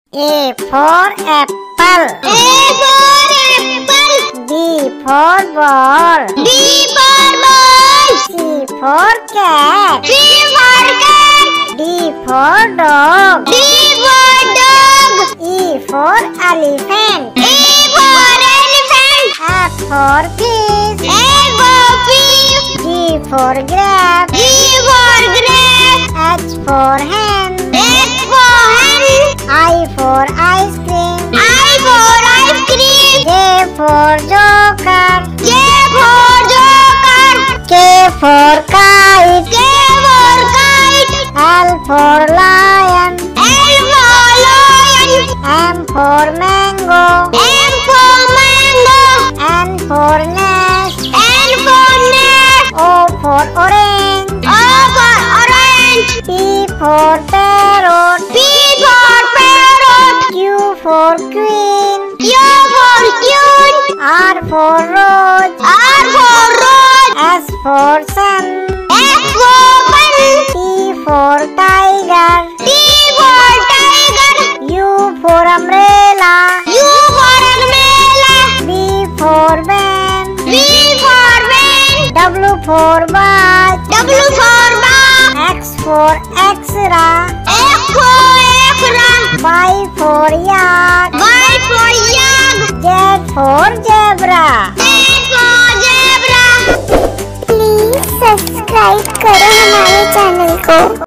A for apple. A for apple. B for ball. B for ball. C for cat. C for cat. D for dog. D for dog. E for elephant. E for elephant. F for fish. F for fish. G for grape. G for grape. H for hen. H for hen. I for ice cream. I for ice cream. J for joker. J for joker. K for kite. K for kite. L for lion. L for lion. M for mango. M for mango. N for nest. N for nest. O for orange. O for orange. P for parrot. P for parrot. Q for queen. Q for queen. R for rose. R for rose. S for sun. S for sun. T for tiger. T for tiger. U for umbrella. U for umbrella. V for van. V for van. W for watch. W for ball. X for extra. X for extra. Y for yak. Y for yak. Z for zebra. Z for zebra. Please subscribe करो हमारे channel को।